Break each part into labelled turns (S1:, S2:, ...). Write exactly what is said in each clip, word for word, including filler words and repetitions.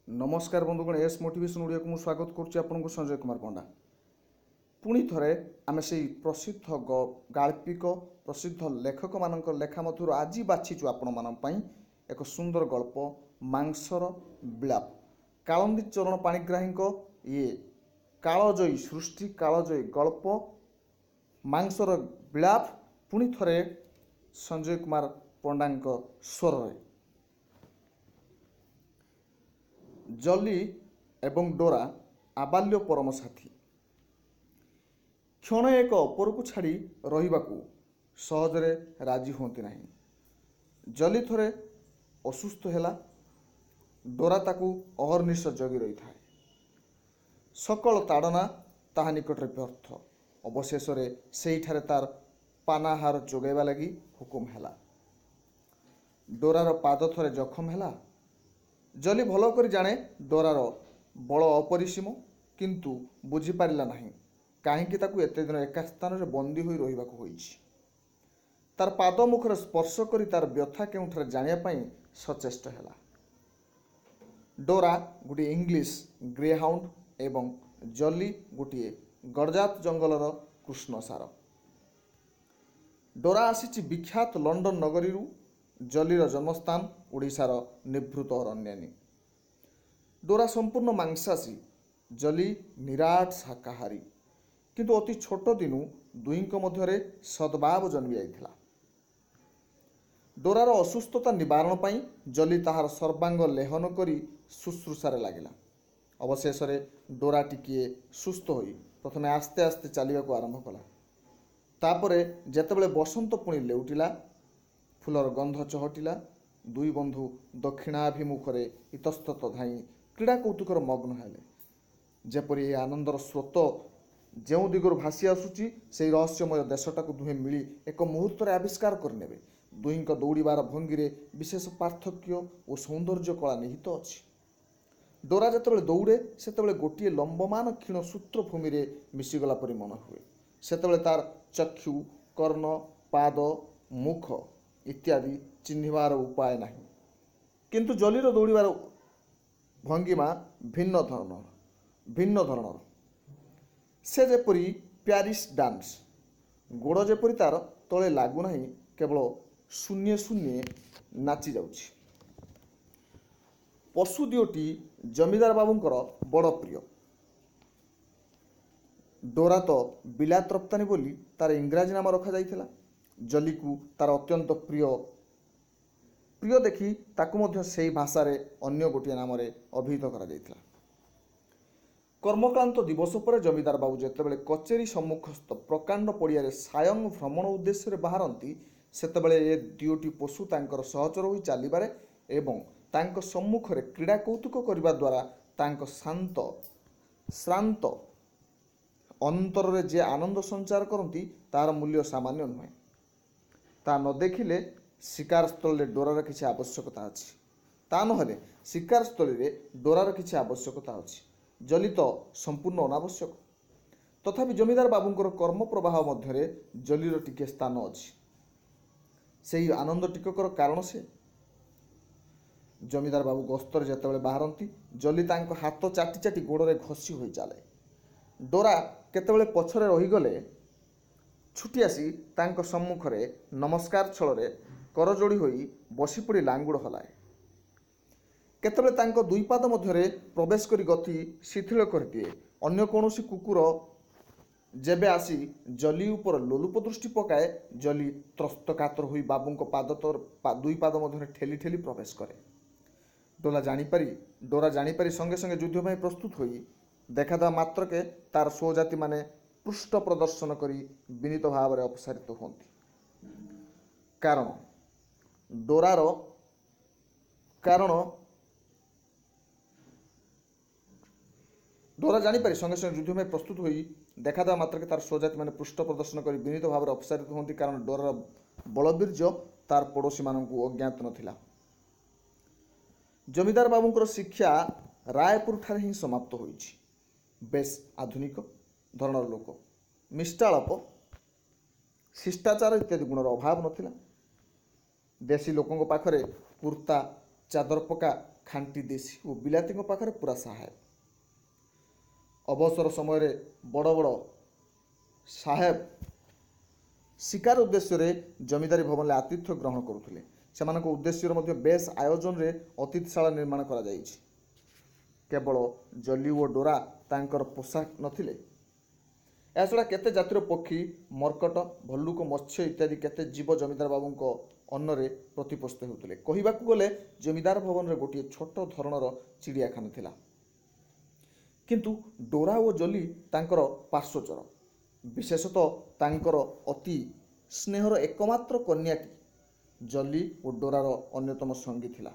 S1: नमस्कार बंधुगण S motivation Odia को स्वागत करुच्ची आपको संजय कुमार पंडा। पुणी थे आम से प्रसिद्ध गाल्पिक प्रसिद्ध लेखक मान लेखा मध्य आज बाछीचु आपण मान एक सुंदर गल्प मांसर विलाप। कालंदी चरण पाणिग्राही ये कालजयी सृष्टि कालजयी गल्प मांसर विलाप पुणी थे संजय कुमार पंडा स्वर। जली एवं डोरा आबाल्य परम साथी क्षण एक अपर को छाड़ी रहिबाकू सहजरे राजी होती नहीं। जली थरे असुस्थ हैला, डोरा ताकू अहर्निश जगी रही थाए। सकल ताड़ना ताहा निकटरे व्यर्थ। अवशेष सेठारे तार पानाहार जोगाइबा लगी हुकुम हैला। डोरार पाद थरे जखम हैला। जली भल कर जाने डोरार बल अपरिसीम, किंतु बुझी पारिला नहीं कहीं ताकू एते दिन एका स्थान रे बंदी होई रहिबाकू होईछि। तार पाद मुखर स्पर्श करी तार व्यथा केउठारे जानिया पई सचेष्ट हैला। डोरा गोटे इंग्लिश ग्रेहाउंड एवं जली गोटे गड़जात जंगलर कृष्णसार। डोरा आसीछि विख्यात लंडन नगरी। जलीर जन्मस्थान ओडिशार निभृत अरण्यानी। डोरा संपूर्ण मांसाशी, जली निराट शाकाहारी, किंतु अति छोट दिनु दुईंक मध्यरे सद्भाव जन्मी आइथिला। डोरार असुस्थता निवारण पई जली ताहार सर्वांग लेहन करी शुश्रूषारे लागिला। अवशेष डोरा टिकिए सुस्थ होई प्रथमे आस्ते आस्ते चलिबाकू आरंभ कला। तापरे जेतेबेले बसंत पुणी लेउटिला, फुलर गंध चहटिला, दुई बंधु दक्षिणाभिमुखरे इतस्तत धाई क्रीड़ा कौतुकर मग्न हेले। जेपरी आनंदर स्रोत जो दिगरु भासी आसुची से रहस्यमय देशटाकू दुहे मिली एक मुहूर्त आविष्कार करने। दुहींक दौड़ार भंगी विशेष पार्थक्य और सौंदर्य कला निहित अच्छी। डोरा जिते दौड़े से गोटे लंबमान क्षीण सूत्रभूमि मिशीगला परि मन हुए। सेतबेले तार चक्षु, कर्ण, पाद, मुख इत्यादि चिन्हबार उपाय नहीं, किंतु जलीर दौड़ार भंगिमा भिन्न धरणर भिन्न धरणर से जेपरी प्यारिस डांस गोड़ जेपरी तार तले लागुना, केवल शून्य शून्य नाची जाउछि। पशु दियोटी जमीदार बाबूंकर बड़ प्रिय। डोरा तो बिलात रप्तानी बोली तार इंग्राजी नाम रखा जाइथिला। जली को तार अत्यंत प्रिय प्रिय देखी ताकू मध्य सेही भाषा रे अन्य गोटे नाम रे अभिहित करा जाइथिला। कर्मक्लांत दिवस पर जमीदार बाबू जेतेबेले कचेरी सम्मुखस्थ प्रकांड पड़िया सायं भ्रमण उद्देश्य बाहरती, सेतेबेले ए दुईटी पशु तांकर सहचर होई चलिबारे एवं तांको सम्मुखरे क्रीड़ा कौतुक करिबा द्वारा तांको शांत श्रांत अंतर रे जे आनंद संचार करती तार मूल्य सामान्य नुहे। ता न देखिले शिकार स्थल रे डोरार किछि आवश्यकता अछि, ता नहले शिकार स्थल रे डोरार किछि आवश्यकता अछि। जली तो संपूर्ण अनावश्यक। तथापि जमीदार बाबूंकर कर्म प्रवाह मध्यरे जलीर टिके स्थान अछि। सेही आनंद टिककर कारण से जमीदार बाबू गस्तर जेतेबेले बाहरती, जली तांको हाथ चाटी चाटी गोड़े घसी होई चले। डोरा केतेबेले पछरे रहीगले छुटी आसी तांको सम्मुखरे नमस्कार छଳରେ करजोड़ी होई बसी पड़ी लांगुड़ हलाए। केतेबेले तांको दुई पाद मध्यरे प्रवेश करी गति शिथिल करदिए। अन्य कौनसी कुकुर जेबे आसी जली उपर लोलुप दृष्टि पकाए, जली त्रस्तकातर होई बाबूंको पाद तर पा, दुई पाद मध्यरे ठेली ठेली प्रवेश करे। डोरा जानीपारी डोरा जानीपारी संगे संगे युद्ध में प्रस्तुत होई देखादा मात्रके तार स्वजाति माने पृष्ठ प्रदर्शन करी विनीत भाव में अपसारित होती। कारण डोरार कारण डोरा जानीपारी संगे संगे युद्ध में प्रस्तुत होई देखादा मात्रके तार स्वजाति माने पृष्ठ प्रदर्शन करी विनीत भाव में अपसारित होती। कारण डोरार बलबीर्य तार पड़ोशी मानू अज्ञात नथिला। जमीदार बाबूंकर शिक्षा रायपुर ठारे ही समाप्त होईछि। बेस आधुनिक धरणर लोक, मिष्टालाप, शिष्टाचार इत्यादि गुणर अभाव नथिला। देशी लोकों पाखरे कुर्ता, चादर पका ଖାଣ୍ଟି ଦେଶୀ ଓ ବିଲାତୀଙ୍କ ପାଖରେ ପୁରା ସାହେବ। ଅବସର ସମୟରେ ବଡ଼ ବଡ଼ ସାହେବ ଶିକାର ଉଦ୍ଦେଶ୍ୟରେ ଜମିଦାରୀ ଭବନରେ ଆତିଥ୍ୟ ଗ୍ରହଣ କରୁଥିଲେ। ସେମାନଙ୍କ ଉଦ୍ଦେଶ୍ୟରେ ମଧ୍ୟ ବେଶ ଆୟୋଜନରେ ଅତିଥିଶାଳା ନିର୍ମାଣ କରାଯାଇଛି। କେବଳ ଜଲି ଓ ଡୋରା ତାଙ୍କର ପୋଷାକ ନଥିଲେ, ଏହାଛଡ଼ା କେତେ ଜାତିର ପକ୍ଷୀ, ମର୍କଟ, ଭଲ୍ଲୁକ, ମତ୍ସ୍ୟ ଇତ୍ୟାଦି କେତେ ଜୀବ ଜମିଦାର ବାବୁଙ୍କ ଅନ୍ନରେ ପ୍ରତିପୋଷିତ ହେଉଥିଲେ। କହିବାକୁ ଗଲେ ଜମିଦାର ଭବନରେ ଗୋଟିଏ ଛୋଟ ଧରଣର ଚିଡ଼ିଆଖାନା ଥିଲା। କିନ୍ତୁ ଡୋରା ଓ ଜଲି ତାଙ୍କର ପାର୍ଶ୍ୱଚର, ବିଶେଷତଃ ତାଙ୍କର ଅତି ସ୍ନେହର ଏକମାତ୍ର କନ୍ୟାଟି ଜଲି ଓ ଡୋରାର ଅନ୍ୟତମ ସଙ୍ଗୀ ଥିଲା।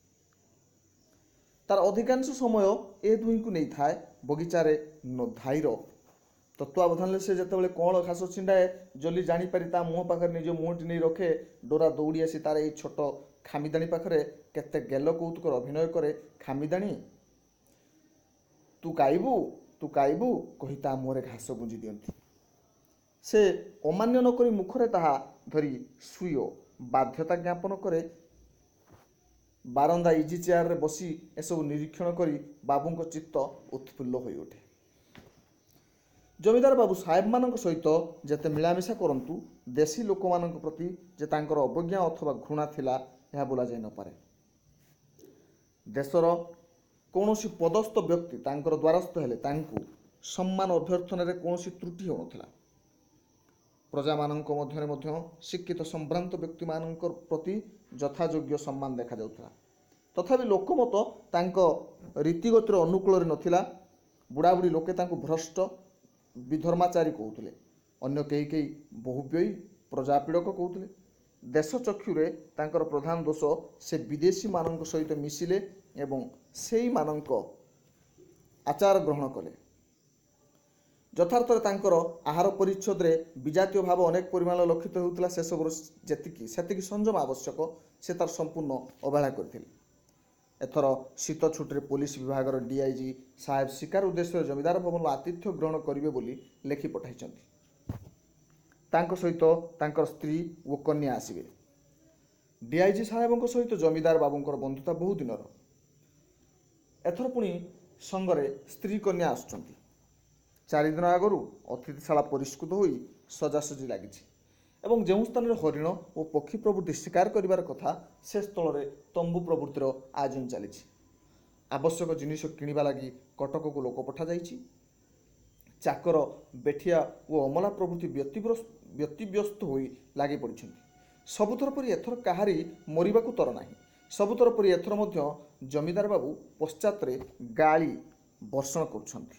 S1: ତାର ଅଧିକାଂଶ ସମୟ ଏ ଦୁହିଁଙ୍କୁ ନେଇଥାଏ ବଗିଚାରେ ଧାଇର ତତ୍ତ୍ୱାବଧାନରେ। ସେ ଯେତେବେଳେ କଅଁଳ ଘାସ ଛିଣ୍ଡାଏ, ଜଲି ଜାଣିପାରି ତା ମୁହଁ ପାଖରେ ନିଜ ମୁହଁଟି ନେଇ ରଖେ। ଡୋରା ଦୌଡ଼ି ଆସି ତାର ଏଇ ଛୋଟ ଖାମିଦାଣୀ ପାଖରେ କେତେ ଗେଲ କୌତୁକର ଅଭିନୟ କରେ। ଖାମିଦାଣୀ, ତୁ କାଇବୁ ତୁ କାଇବୁ କହି ତା ମୁହଁରେ ଘାସ ଗୁଞ୍ଜି ଦିଅନ୍ତି। ସେ ଅମାନ୍ୟ ନ କରି ମୁଖରେ ତାହା ଧରି ସୁଇଓ ବାଧ୍ୟତା ଜ୍ଞାପନ କରେ। ବାରନ୍ଦା ଇଜି ଚେୟାରରେ ବସି ଏସବୁ ନିରୀକ୍ଷଣ କରି ବାବୁଙ୍କ ଚିତ୍ତ ଉତ୍ଫୁଲ୍ଲ ହୋଇଉଠେ। ଜମିଦାର ବାବୁ ସାହେବମାନଙ୍କ ସହିତ ଯେତେ ମିଳାମିଶା କରନ୍ତୁ, ଦେଶୀ ଲୋକମାନଙ୍କ ପ୍ରତି ଯେ ତାଙ୍କର ଅବଜ୍ଞା ଅଥବା ଘୃଣା ଥିଲା, ଏହା ବୋଲାଯାଇ ନପାରେ। ଦେଶର କୌଣସି ପଦସ୍ଥ ବ୍ୟକ୍ତି ତାଙ୍କର ଦ୍ୱାରସ୍ଥ ହେଲେ ତାଙ୍କୁ ସମ୍ମାନ ଅଭ୍ୟର୍ଥନାରେ କୌଣସି ତ୍ରୁଟି ହେଉନଥିଲା। ପ୍ରଜାମାନଙ୍କ ମଧ୍ୟରେ ମଧ୍ୟ ଶିକ୍ଷିତ ସମ୍ଭ୍ରାନ୍ତ ବ୍ୟକ୍ତିମାନଙ୍କ ପ୍ରତି ଯଥାଯୋଗ୍ୟ ସମ୍ମାନ ଦେଖାଯାଉଥିଲା। ତଥାପି ଲୋକମତ ତାଙ୍କ ରୀତିଗତିର ଅନୁକୂଳରେ ନଥିଲା। ବୁଢ଼ାବୁଢ଼ୀ ଲୋକେ ତାଙ୍କୁ ଭ୍ରଷ୍ଟ, ବିଧର୍ମାଚାରୀ କହୁଥିଲେ। ଅନ୍ୟ କେହି କେହି ବହୁବ୍ୟୟୀ, ପ୍ରଜାପୀଡ଼କ କହୁଥିଲେ। ଦେଶ ଚକ୍ଷୁରେ ତାଙ୍କର ପ୍ରଧାନ ଦୋଷ, ସେ ବିଦେଶୀମାନଙ୍କ ସହିତ ମିଶିଲେ ଏବଂ ସେଇମାନଙ୍କ ଆଚାର ଗ୍ରହଣ କଲେ। ଯଥାର୍ଥରେ ତାଙ୍କର ଆହାର ପରିଚ୍ଛଦରେ ବିଜାତୀୟ ଭାବ ଅନେକ ପରିମାଣରେ ଲକ୍ଷିତ ହେଉଥିଲା। ସେସବୁର ଯେତିକି ସେତିକି ସଂଯମ ଆବଶ୍ୟକ, ସେ ତାର ସମ୍ପୂର୍ଣ୍ଣ ଅବହେଳା କରିଥିଲେ। ଏଥର ଶୀତ ଛୁଟିରେ ପୋଲିସ ବିଭାଗର ଡିଆଇଜି ସାହେବ ଶିକାର ଉଦ୍ଦେଶ୍ୟରେ ଜମିଦାର ଭବନର ଆତିଥ୍ୟ ଗ୍ରହଣ କରିବେ ବୋଲି ଲେଖି ପଠାଇଛନ୍ତି। ତାଙ୍କ ସହିତ ତାଙ୍କର ସ୍ତ୍ରୀ ଓ କନ୍ୟା ଆସିବେ। ଡିଆଇଜି ସାହେବଙ୍କ ସହିତ ଜମିଦାର ବାବୁଙ୍କର ବନ୍ଧୁତା ବହୁ ଦିନର। ଏଥର ପୁଣି ସଙ୍ଗରେ ସ୍ତ୍ରୀ କନ୍ୟା ଆସୁଛନ୍ତି। ଚାରିଦିନ ଆଗରୁ ଅତିଥିଶାଳା ପରିଷ୍କୃତ ହୋଇ ସଜାସଜି ଲାଗିଛି ଏବଂ ଯେଉଁ ସ୍ଥାନରେ ହରିଣ ଓ ପକ୍ଷୀ ପ୍ରଭୃତି ଶିକାର କରିବାର କଥା, ସେ ସ୍ଥଳରେ ତମ୍ବୁ ପ୍ରଭୃତିର ଆୟୋଜନ ଚାଲିଛି। ଆବଶ୍ୟକ ଜିନିଷ କିଣିବା ଲାଗି କଟକକୁ ଲୋକ ପଠାଯାଇଛି। ଚାକର, ବେଠିଆ ଓ ଅମଲା ପ୍ରଭୃତି ବ୍ୟତିବ୍ୟସ୍ତ ହୋଇ ଲାଗି ପଡ଼ିଛନ୍ତି। ସବୁଥର ପରି ଏଥର କାହାରି ମରିବାକୁ ତର ନାହିଁ। ସବୁଥର ପରି ଏଥର ମଧ୍ୟ ଜମିଦାର ବାବୁ ପଶ୍ଚାତରେ ଗାଳି ବର୍ଷଣ କରୁଛନ୍ତି।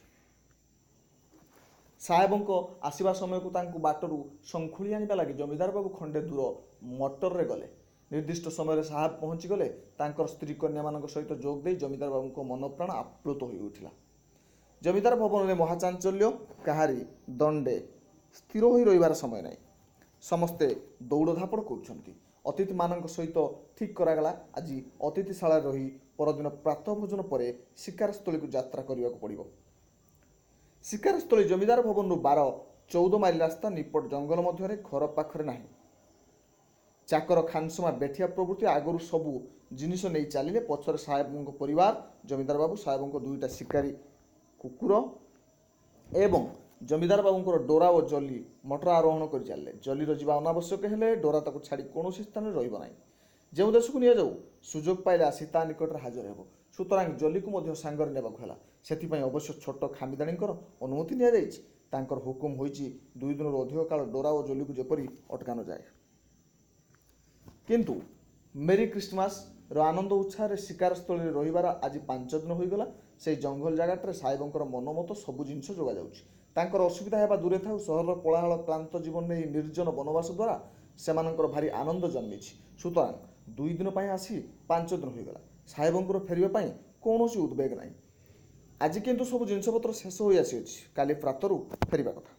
S1: ସାହେବଙ୍କ ଆସିବା ସମୟକୁ ତାଙ୍କୁ ବାଟରୁ ଶଙ୍ଖୁଳି ଆଣିବା ଲାଗି ଜମିଦାର ବାବୁ ଖଣ୍ଡେ ଦୂର ମଟରରେ ଗଲେ। ନିର୍ଦ୍ଦିଷ୍ଟ ସମୟରେ ସାହେବ ପହଞ୍ଚିଗଲେ। ତାଙ୍କର ସ୍ତ୍ରୀ କନ୍ୟାମାନଙ୍କ ସହିତ ଯୋଗ ଦେଇ ଜମିଦାର ବାବୁଙ୍କ ମନପ୍ରାଣ ଆପ୍ଲୁତ ହୋଇ ଉଠିଲା। ଜମିଦାର ଭବନରେ ମହାଚାଞ୍ଚଲ୍ୟ, କାହାରି ଦଣ୍ଡେ ସ୍ଥିର ହୋଇ ରହିବାର ସମୟ ନାହିଁ। ସମସ୍ତେ ଦୌଡ଼ ଧାପଡ଼ କରୁଛନ୍ତି। ଅତିଥିମାନଙ୍କ ସହିତ ଠିକ୍ କରାଗଲା, ଆଜି ଅତିଥିଶାଳାରେ ରହି ପରଦିନ ପ୍ରାତଃ ଭୋଜନ ପରେ ଶିକାରସ୍ଥଳୀକୁ ଯାତ୍ରା କରିବାକୁ ପଡ଼ିବ। ଶିକାରସ୍ଥଳୀ ଜମିଦାର ଭବନରୁ ବାର ଚଉଦ ମାଇଲ ରାସ୍ତା, ନିପଟ ଜଙ୍ଗଲ ମଧ୍ୟରେ, ଘର ପାଖରେ ନାହିଁ। ଚାକର, ଖାନସମା, ବେଠିଆ ପ୍ରଭୃତି ଆଗରୁ ସବୁ ଜିନିଷ ନେଇ ଚାଲିଲେ। ପଛରେ ସାହେବଙ୍କ ପରିବାର, ଜମିଦାର ବାବୁ, ସାହେବଙ୍କ ଦୁଇଟା ଶିକାରୀ କୁକୁର ଏବଂ ଜମିଦାର ବାବୁଙ୍କର ଡୋରା ଓ ଜଲି ମଟର ଆରୋହଣ କରି ଚାଲିଲେ। ଜଲିର ଯିବା ଅନାବଶ୍ୟକ ହେଲେ ଡୋରା ତାକୁ ଛାଡ଼ି କୌଣସି ସ୍ଥାନରେ ରହିବ ନାହିଁ। ଯେଉଁ ଦେଶକୁ ନିଆଯାଉ, ସୁଯୋଗ ପାଇଲେ ଆସି ତା ନିକଟରେ ହାଜର ହେବ। ସୁତରାଂ ଜଲିକୁ ମଧ୍ୟ ସାଙ୍ଗରେ ନେବାକୁ ହେଲା। ସେଥିପାଇଁ ଅବଶ୍ୟ ଛୋଟ ଖାମିଦାଣୀଙ୍କର ଅନୁମତି ନିଆଯାଇଛି। ତାଙ୍କର ହୁକୁମ ହୋଇଛି, ଦୁଇ ଦିନରୁ ଅଧିକ କାଳ ଡୋରା ଓ ଜଲିକୁ ଯେପରି ଅଟକା ନ ଯାଏ। କିନ୍ତୁ ମେରି ଖ୍ରୀଷ୍ଟମାସର ଆନନ୍ଦ ଉତ୍ସାହରେ ଶିକାରସ୍ଥଳୀରେ ରହିବାର ଆଜି ପାଞ୍ଚ ଦିନ ହୋଇଗଲା। ସେହି ଜଙ୍ଗଲ ଜାଗାଟାରେ ସାହେବଙ୍କର ମନମତ ସବୁ ଜିନିଷ ଯୋଗାଯାଉଛି। ତାଙ୍କର ଅସୁବିଧା ହେବା ଦୂରେ ଥାଉ, ସହରର କୋଳାହଳ କ୍ଳାନ୍ତ ଜୀବନରେ ଏହି ନିର୍ଜନ ବନବାସ ଦ୍ୱାରା ସେମାନଙ୍କର ଭାରି ଆନନ୍ଦ ଜନ୍ମିଛି। ସୁତରାଂ ଦୁଇ ଦିନ ପାଇଁ ଆସି ପାଞ୍ଚ ଦିନ ହୋଇଗଲା। ସାହେବଙ୍କର ଫେରିବା ପାଇଁ କୌଣସି ଉଦ୍ବେଗ ନାହିଁ। ଆଜି କିନ୍ତୁ ସବୁ ଜିନିଷପତ୍ର ଶେଷ ହୋଇ ଆସିଅଛି। କାଲି ପ୍ରାତରୁ ଫେରିବା କଥା।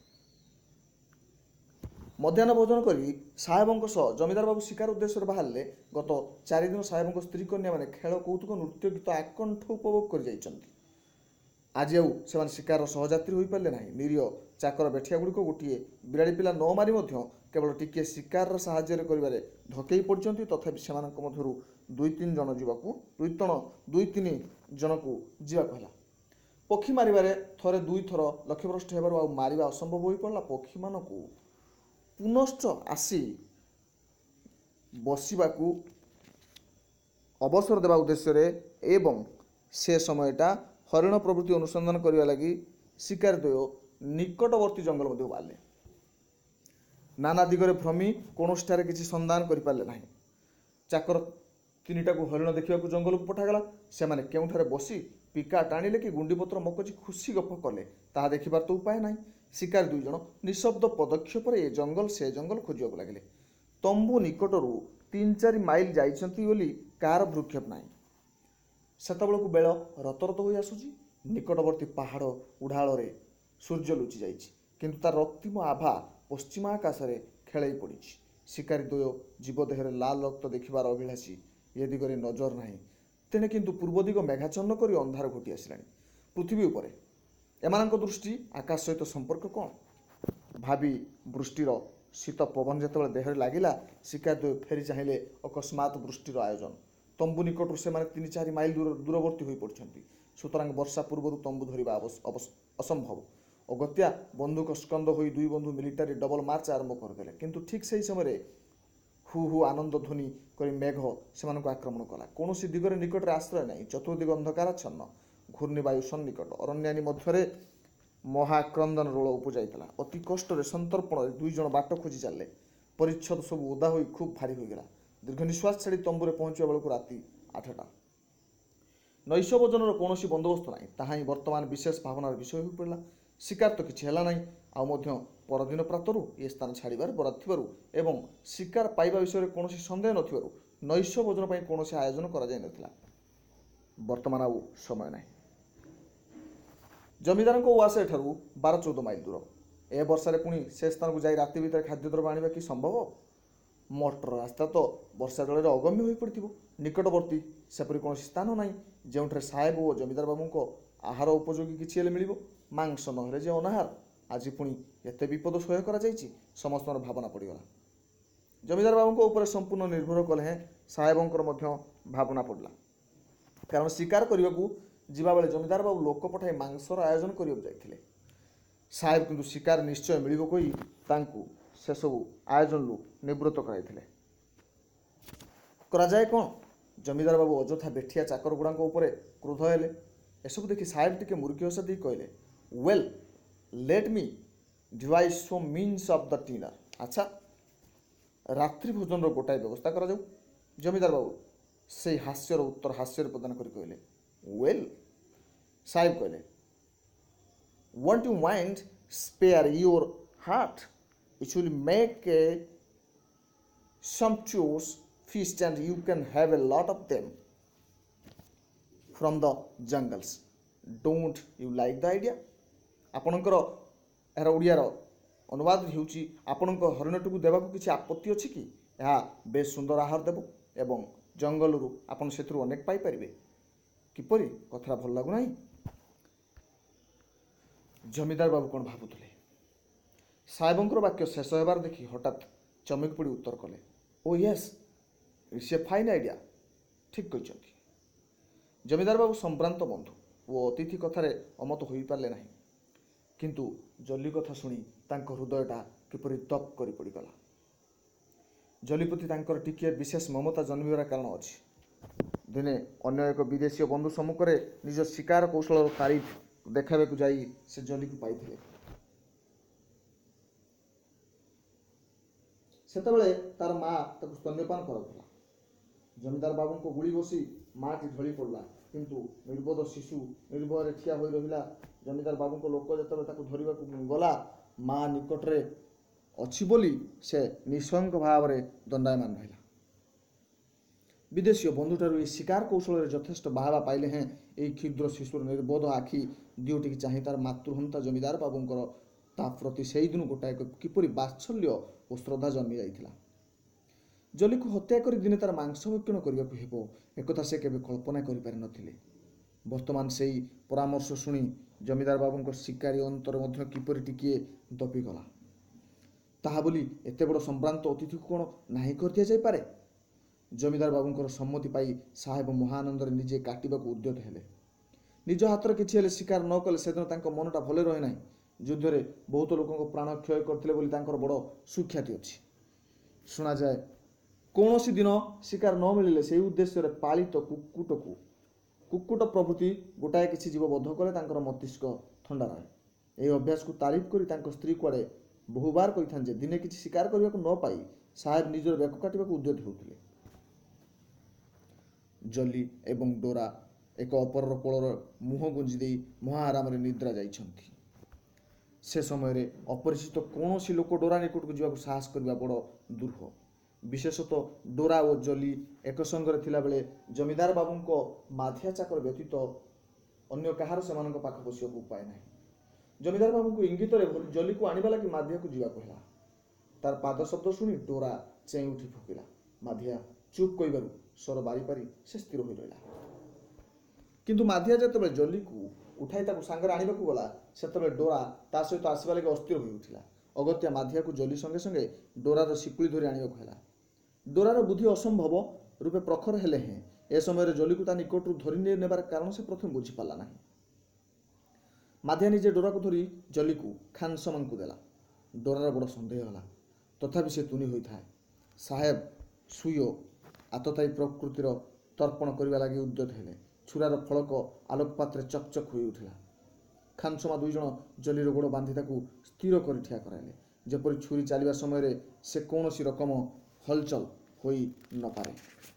S1: ମଧ୍ୟାହ୍ନ ଭୋଜନ କରି ସାହେବଙ୍କ ସହ ଜମିଦାର ବାବୁ ଶିକାର ଉଦ୍ଦେଶ୍ୟରେ ବାହାରିଲେ। ଗତ ଚାରିଦିନ ସାହେବଙ୍କ ସ୍ତ୍ରୀ କନ୍ୟାମାନେ ଖେଳ, କୌତୁକ, ନୃତ୍ୟ, ଗୀତ ଆକଣ୍ଠ ଉପଭୋଗ କରି ଯାଇଛନ୍ତି। ଆଜି ଆଉ ସେମାନେ ଶିକାରର ସହଯାତ୍ରୀ ହୋଇପାରିଲେ ନାହିଁ। ନିରୀହ ଚାକର ବେଠିଆଗୁଡ଼ିକ ଗୋଟିଏ ବିରାଡ଼ି ପିଲା ନ ମାରି ମଧ୍ୟ କେବଳ ଟିକିଏ ଶିକାରର ସାହାଯ୍ୟରେ କରିବାରେ ଧକେଇ ପଡ଼ିଛନ୍ତି। ତଥାପି ସେମାନଙ୍କ ମଧ୍ୟରୁ ଦୁଇ ତିନି ଜଣ ଯିବାକୁ ଦୁଇ ତଣ ଦୁଇ ତିନି ଜଣକୁ ଯିବାକୁ ହେଲା। ପକ୍ଷୀ ମାରିବାରେ ଥରେ ଦୁଇ ଥର ଲକ୍ଷ୍ୟଭ୍ରଷ୍ଟ ହେବାରୁ ଆଉ ମାରିବା ଅସମ୍ଭବ ହୋଇପଡ଼ିଲା। ପକ୍ଷୀମାନଙ୍କୁ ପୁନଶ୍ଚ ଆସି ବସିବାକୁ ଅବସର ଦେବା ଉଦ୍ଦେଶ୍ୟରେ ଏବଂ ସେ ସମୟଟା ହରିଣ ପ୍ରଭୃତି ଅନୁସନ୍ଧାନ କରିବା ଲାଗି ଶିକାରୀ ଦ୍ୱୟ ନିକଟବର୍ତ୍ତୀ ଜଙ୍ଗଲ ମଧ୍ୟ ବାହାରିଲେ। ନାନା ଦିଗରେ ଭ୍ରମି କୌଣସିଠାରେ କିଛି ସନ୍ଧାନ କରିପାରିଲେ ନାହିଁ। ଚାକର ତିନିଟାକୁ ହରିଣ ଦେଖିବାକୁ ଜଙ୍ଗଲକୁ ପଠାଗଲା। ସେମାନେ କେଉଁଠାରେ ବସି ପିକା ଟାଣିଲେ କି ଗୁଣ୍ଡିପତ୍ର ମକଚି ଖୁସି ଗପ କଲେ ତାହା ଦେଖିବାର ତ ଉପାୟ ନାହିଁ। ଶିକାରୀ ଦୁଇ ଜଣ ନିଶବ୍ଦ ପଦକ୍ଷେପରେ ଏ ଜଙ୍ଗଲ ସେ ଜଙ୍ଗଲ ଖୋଜିବାକୁ ଲାଗିଲେ। ତମ୍ବୁ ନିକଟରୁ ତିନି ଚାରି ମାଇଲ ଯାଇଛନ୍ତି ବୋଲି କାହାର ଭ୍ରୂକ୍ଷେପ ନାହିଁ। ସେତେବେଳକୁ ବେଳ ରତରତ ହୋଇ ଆସୁଛି। ନିକଟବର୍ତ୍ତୀ ପାହାଡ଼ ଉଢ଼ାଳରେ ସୂର୍ଯ୍ୟ ଲୁଚି ଯାଇଛି, କିନ୍ତୁ ତାର ରକ୍ତିମ ଆଭା ପଶ୍ଚିମ ଆକାଶରେ ଖେଳେଇ ପଡ଼ିଛି। ଶିକାରୀ ଦ୍ୱୟ ଜୀବ ଦେହରେ ଲାଲ ରକ୍ତ ଦେଖିବାର ଅଭିଳାଷୀ। ଏ ଦିଗରେ ନଜର ନାହିଁ। ତେଣେ କିନ୍ତୁ ପୂର୍ବ ଦିଗ ମେଘାଚ୍ଛନ୍ନ କରି ଅନ୍ଧାର ଘୋଟି ଆସିଲାଣି ପୃଥିବୀ ଉପରେ। ଏମାନଙ୍କ ଦୃଷ୍ଟି ଆକାଶ ସହିତ ସମ୍ପର୍କ କ'ଣ ଭାବି ବୃଷ୍ଟିର ଶୀତ ପବନ ଯେତେବେଳେ ଦେହରେ ଲାଗିଲା, ଶିକାରୀ ଦ୍ୱୟ ଫେରି ଚାହିଁଲେ ଅକସ୍ମାତ୍ ବୃଷ୍ଟିର ଆୟୋଜନ। ତମ୍ବୁ ନିକଟରୁ ସେମାନେ ତିନି ଚାରି ମାଇଲ ଦୂର ଦୂରବର୍ତ୍ତୀ ହୋଇପଡ଼ିଛନ୍ତି। ସୁତରାଂ ବର୍ଷା ପୂର୍ବରୁ ତମ୍ବୁ ଧରିବା ଅସମ୍ଭବ। ଅଗତ୍ୟା ବନ୍ଧୁକ ସ୍କନ୍ଦ ହୋଇ ଦୁଇ ବନ୍ଧୁ ମିଲିଟାରୀ ଡବଲ ମାର୍ଚ୍ଚ ଆରମ୍ଭ କରିଦେଲେ। କିନ୍ତୁ ଠିକ୍ ସେହି ସମୟରେ ହୁ ହୁ ଆନନ୍ଦ ଧ୍ୱନି କରି ମେଘ ସେମାନଙ୍କୁ ଆକ୍ରମଣ କଲା। କୌଣସି ଦିଗରେ ନିକଟରେ ଆଶ୍ରୟ ନାହିଁ। ଚତୁର୍ଦିଗ ଅନ୍ଧକାରାଚ୍ଛନ୍ନ। ଘୂର୍ଣ୍ଣିବାୟୁ ସନ୍ନିକଟ। ଅରଣ୍ୟାନୀ ମଧ୍ୟରେ ମହାକ୍ରନ୍ଦନ ରୋଳ ଉପଯାଇଥିଲା। ଅତି କଷ୍ଟରେ ସନ୍ତର୍ପଣରେ ଦୁଇ ଜଣ ବାଟ ଖୋଜି ଚାଲିଲେ। ପରିଚ୍ଛଦ ସବୁ ଓଦା ହୋଇ ଖୁବ୍ ଭାରି ହୋଇଗଲା। ଦୀର୍ଘ ନିଶ୍ୱାସ ଛାଡ଼ି ତମ୍ବୁରେ ପହଞ୍ଚିବା ବେଳକୁ ରାତି ଆଠଟା। ନୈଶ ଭୋଜନର କୌଣସି ବନ୍ଦୋବସ୍ତ ନାହିଁ। ତାହା ହିଁ ବର୍ତ୍ତମାନ ବିଶେଷ ଭାବନାର ବିଷୟ ହୋଇପଡ଼ିଲା। ଶିକାର ତ କିଛି ହେଲା ନାହିଁ, ଆଉ ମଧ୍ୟ ପରଦିନ ପ୍ରାତରୁ ଏ ସ୍ଥାନ ଛାଡ଼ିବାରେ ବରାଦ ଥିବାରୁ ଏବଂ ଶିକାର ପାଇବା ବିଷୟରେ କୌଣସି ସନ୍ଦେହ ନଥିବାରୁ ନୈଶ ଭୋଜନ ପାଇଁ କୌଣସି ଆୟୋଜନ କରାଯାଇନଥିଲା। ବର୍ତ୍ତମାନ ଆଉ ସମୟ ନାହିଁ। ଜମିଦାରଙ୍କ ଉଆସ ଏଠାରୁ ବାର ଚଉଦ ମାଇଲ ଦୂର। ଏ ବର୍ଷାରେ ପୁଣି ସେ ସ୍ଥାନକୁ ଯାଇ ରାତି ଭିତରେ ଖାଦ୍ୟଦ୍ରବ୍ୟ ଆଣିବା କି ସମ୍ଭବ? ମଟର ରାସ୍ତା ତ ବର୍ଷା ଜଳରେ ଅଗମ୍ୟ ହୋଇପଡ଼ିଥିବ। ନିକଟବର୍ତ୍ତୀ ସେପରି କୌଣସି ସ୍ଥାନ ନାହିଁ ଯେଉଁଠାରେ ସାହେବ ଓ ଜମିଦାର ବାବୁଙ୍କ ଆହାର ଉପଯୋଗୀ କିଛି ହେଲେ ମିଳିବ। ମାଂସ ନହେଲେ ଯେ ଅନାହାର। ଆଜି ପୁଣି ଏତେ ବିପଦ ସହ୍ୟ କରାଯାଇଛି। ସମସ୍ତଙ୍କର ଭାବନା ପଡ଼ିଗଲା। ଜମିଦାର ବାବୁଙ୍କ ଉପରେ ସମ୍ପୂର୍ଣ୍ଣ ନିର୍ଭର କଲେ ହେଁ ସାହେବଙ୍କର ମଧ୍ୟ ଭାବନା ପଡ଼ିଲା। କାରଣ ଶିକାର କରିବାକୁ ଯିବାବେଳେ ଜମିଦାର ବାବୁ ଲୋକ ପଠାଇ ମାଂସର ଆୟୋଜନ କରିବାକୁ ଯାଇଥିଲେ। ସାହେବ କିନ୍ତୁ ଶିକାର ନିଶ୍ଚୟ ମିଳିବ କହି ତାଙ୍କୁ ସେସବୁ ଆୟୋଜନରୁ ନିବୃତ୍ତ କରାଇଥିଲେ। କରାଯାଏ କ'ଣ? ଜମିଦାର ବାବୁ ଅଯଥା ବେଠିଆ ଚାକର ଗୁଡ଼ାଙ୍କ ଉପରେ କ୍ରୋଧ ହେଲେ। ଏସବୁ ଦେଖି ସାହେବ ଟିକେ ମୁରୁକି ହସ ଦେଇ କହିଲେ, well let me devise some means of the dinner. ଆଚ୍ଛା, ରାତ୍ରି ଭୋଜନର ଗୋଟାଏ ବ୍ୟବସ୍ଥା କରାଯାଉ। ଜମିଦାର ବାବୁ ସେଇ ହାସ୍ୟର ଉତ୍ତର ହାସ୍ୟରେ ପ୍ରଦାନ କରି କହିଲେ, ୱେଲ୍। ସାହେବ କହିଲେ, want you mind spare your heart? It will make a sumptuous feast and you can have a lot of them from the jungles. Don't you like the idea? ଆପଣଙ୍କର ଏହାର ଓଡ଼ିଆର ଅନୁବାଦ ହେଉଛି, ଆପଣଙ୍କ ହରିଣଟିକୁ ଦେବାକୁ କିଛି ଆପତ୍ତି ଅଛି କି? ଏହା ବେଶ ସୁନ୍ଦର ଆହାର ଦେବ ଏବଂ ଜଙ୍ଗଲରୁ ଆପଣ ସେଥିରୁ ଅନେକ ପାଇପାରିବେ। କିପରି? କଥାଟା ଭଲ ଲାଗୁନାହିଁ? ଜମିଦାର ବାବୁ କ'ଣ ଭାବୁଥିଲେ? ସାହେବଙ୍କର ବାକ୍ୟ ଶେଷ ହେବାର ଦେଖି ହଠାତ୍ ଚମକି ପଡ଼ି ଉତ୍ତର କଲେ, oh yes, it's a fine idea. ଠିକ୍ କହିଛନ୍ତି। ଜମିଦାର ବାବୁ ସମ୍ଭ୍ରାନ୍ତ ବନ୍ଧୁ ଓ ଅତିଥି କଥାରେ ଅମତ ହୋଇପାରିଲେ ନାହିଁ। କିନ୍ତୁ ଜଲି କଥା ଶୁଣି ତାଙ୍କ ହୃଦୟଟା କିପରି ଦପ୍ କରି ପଡ଼ିଗଲା। ଜଲି ପ୍ରତି ତାଙ୍କର ଟିକିଏ ବିଶେଷ ମମତା ଜନ୍ମିବାର କାରଣ ଅଛି। ଦିନେ ଅନ୍ୟ ଏକ ବିଦେଶୀୟ ବନ୍ଧୁ ସମ୍ମୁଖରେ ନିଜ ଶିକାର କୌଶଳର ତାରିଫ ଦେଖାଇବାକୁ ଯାଇ ସେ ଜଲିକୁ ପାଇଥିଲେ। ସେତେବେଳେ ତାର ମା ତାକୁ ସ୍ତନ୍ୟପାନ କରାଉଥିଲା। ଜମିଦାର ବାବୁଙ୍କ ଗୁଳି ବସି ମାଟି ଢଳି ପଡ଼ିଲା, କିନ୍ତୁ ନିର୍ବୋଧ ଶିଶୁ ନିର୍ଭୟରେ ଠିଆ ହୋଇ ରହିଲା। ଜମିଦାର ବାବୁଙ୍କ ଲୋକ ଯେତେବେଳେ ତାକୁ ଧରିବାକୁ ଗଲା, ମା ନିକଟରେ ଅଛି ବୋଲି ସେ ନିଃଶଙ୍କ ଭାବରେ ଦଣ୍ଡାୟମାନ ରହିଲା। ବିଦେଶୀୟ ବନ୍ଧୁଠାରୁ ଏହି ଶିକାର କୌଶଳରେ ଯଥେଷ୍ଟ ବାହାବା ପାଇଲେ ହେଁ ଏହି କ୍ଷୁଦ୍ର ଶିଶୁର ନିର୍ବୋଧ ଆଖି ଦିଓଟିକି ଚାହିଁ ତାର ମାତୃହନ୍ତା ଜମିଦାର ବାବୁଙ୍କର ତା ପ୍ରତି ସେହିଦିନୁ ଗୋଟାଏ କିପରି ବାତ୍ସଲ୍ୟ ଓ ଶ୍ରଦ୍ଧା ଜନ୍ମି ଯାଇଥିଲା। ଜଲିକୁ ହତ୍ୟା କରି ଦିନେ ତାର ମାଂସ ଭକ୍ଷଣ କରିବାକୁ ହେବ, ଏକଥା ସେ କେବେ କଳ୍ପନା କରିପାରିନଥିଲେ। ବର୍ତ୍ତମାନ ସେହି ପରାମର୍ଶ ଶୁଣି ଜମିଦାର ବାବୁଙ୍କ ଶିକାରୀ ଅନ୍ତର ମଧ୍ୟ କିପରି ଟିକିଏ ଦବିଗଲା। ତାହା ବୋଲି ଏତେ ବଡ଼ ସମ୍ଭ୍ରାନ୍ତ ଅତିଥିକୁ କ'ଣ ନାହିଁ କରିଦିଆଯାଇପାରେ? ଜମିଦାର ବାବୁଙ୍କର ସମ୍ମତି ପାଇ ସାହେବ ମହାଆନନ୍ଦରେ ନିଜେ କାଟିବାକୁ ଉଦ୍ୟତ ହେଲେ। ନିଜ ହାତରେ କିଛି ହେଲେ ଶିକାର ନ କଲେ ସେଦିନ ତାଙ୍କ ମନଟା ଭଲ ରହେ ନାହିଁ। ଯୁଦ୍ଧରେ ବହୁତ ଲୋକଙ୍କ ପ୍ରାଣ କ୍ଷୟ କରିଥିଲେ ବୋଲି ତାଙ୍କର ବଡ଼ ସୁଖ୍ୟାତି ଅଛି। ଶୁଣାଯାଏ କୌଣସି ଦିନ ଶିକାର ନ ମିଳିଲେ ସେହି ଉଦ୍ଦେଶ୍ୟରେ ପାଳିତ କୁକୁଟକୁ କୁକୁଟ ପ୍ରଭୃତି ଗୋଟାଏ କିଛି ଜୀବ ବଧ କଲେ ତାଙ୍କର ମସ୍ତିଷ୍କ ଥଣ୍ଡା ରହେ। ଏହି ଅଭ୍ୟାସକୁ ତାରିଫ କରି ତାଙ୍କ ସ୍ତ୍ରୀ କୁଆଡ଼େ ବହୁବାର କହିଥାନ୍ତି ଯେ ଦିନେ କିଛି ଶିକାର କରିବାକୁ ନ ପାଇ ସାହେବ ନିଜର ବେକ କାଟିବାକୁ ଉଦ୍ୟତ ହେଉଥିଲେ। ଜଲି ଏବଂ ଡୋରା ଏକ ଅପରର କୋଳର ମୁହଁ ଗୁଞ୍ଜି ଦେଇ ମହାଆରାମରେ ନିଦ୍ରା ଯାଇଛନ୍ତି। ସେ ସମୟରେ ଅପରିଚିତ କୌଣସି ଲୋକ ଡୋରା ନିକଟକୁ ଯିବାକୁ ସାହସ କରିବା ବଡ଼ ଦୁର୍ହ। ବିଶେଷତଃ ଡୋରା ଓ ଜଲି ଏକ ସଙ୍ଗରେ ଥିଲାବେଳେ ଜମିଦାର ବାବୁଙ୍କ ମାଧିଆ ଚାକର ବ୍ୟତୀତ ଅନ୍ୟ କାହାର ସେମାନଙ୍କ ପାଖ ବସିବାକୁ ଉପାୟ ନାହିଁ। ଜମିଦାର ବାବୁଙ୍କୁ ଇଙ୍ଗିତରେ ଜଲିକୁ ଆଣିବା ଲାଗି ମାଧିଆକୁ ଯିବାକୁ ହେଲା। ତାର ପାଦ ଶବ୍ଦ ଶୁଣି ଡୋରା ଚେଇଁ ଉଠି ଫୁକିଲା। ମାଧିଆ ଚୁପ୍ କହିବାରୁ ସ୍ୱର ବାରି ପାରି ସେ ସ୍ଥିର ହୋଇ ରହିଲା। କିନ୍ତୁ ମାଧିଆ ଯେତେବେଳେ ଜଲିକୁ ଉଠାଇ ତାକୁ ସାଙ୍ଗରେ ଆଣିବାକୁ ଗଲା ସେତେବେଳେ ଡୋରା ତା ସହିତ ଆସିବା ଲାଗି ଅସ୍ଥିର ହୋଇ ଉଠିଲା। ଅଗତ୍ୟା ମାଧିଆକୁ ଜଲି ସଙ୍ଗେ ସଙ୍ଗେ ଡୋରାର ଶିକୁଳି ଧରି ଆଣିବାକୁ ହେଲା। ଡୋରାର ବୁଦ୍ଧି ଅସମ୍ଭବ ରୂପେ ପ୍ରଖର ହେଲେ ହେଁ ଏ ସମୟରେ ଜଲିକୁ ତା ନିକଟରୁ ଧରି ନେବାର କାରଣ ସେ ପ୍ରଥମେ ବୁଝିପାରିଲା ନାହିଁ। ମାଧିଆ ନିଜେ ଡୋରାକୁ ଧରି ଜଲିକୁ ଖାନସମାଙ୍କୁ ଦେଲା। ଡୋରାର ବଡ଼ ସନ୍ଦେହ ହେଲା, ତଥାପି ସେ ତୁନି ହୋଇଥାଏ। ସାହେବ ସୁୟ ଆତତାୟୀ ପ୍ରକୃତିର ତର୍ପଣ କରିବା ଲାଗି ଉଦ୍ୟତ ହେଲେ। ଛୁରାର ଫଳକ ଆଲୋକପାତରେ ଚକଚକ ହୋଇ ଉଠିଲା। ଖାନସମା ଦୁଇ ଜଣ ଜଲିର ଗୋଡ଼ ବାନ୍ଧି ତାକୁ ସ୍ଥିର କରି ଠିଆ କରାଇଲେ, ଯେପରି ଛୁରୀ ଚାଲିବା ସମୟରେ ସେ କୌଣସି ରକମ ହଲଚଲ ହୋଇ ନପାରେ,